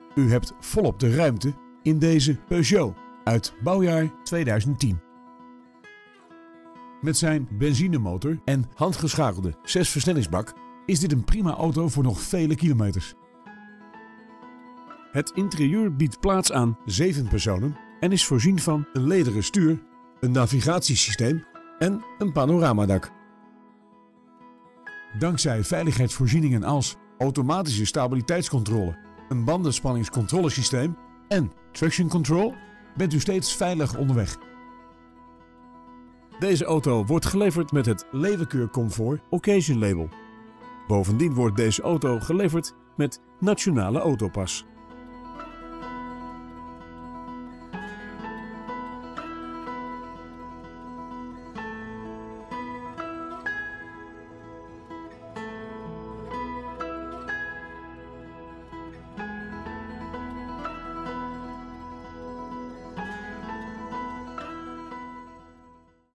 U hebt volop de ruimte in deze Peugeot uit bouwjaar 2010. Met zijn benzinemotor en handgeschakelde 6-versnellingsbak is dit een prima auto voor nog vele kilometers. Het interieur biedt plaats aan 7 personen en is voorzien van een lederen stuur, een navigatiesysteem en een panoramadak. Dankzij veiligheidsvoorzieningen als automatische stabiliteitscontrole, een bandenspanningscontrolesysteem en traction control bent u steeds veilig onderweg. Deze auto wordt geleverd met het Leeuwenkeur Comfort Occasion label. Bovendien wordt deze auto geleverd met Nationale Autopas.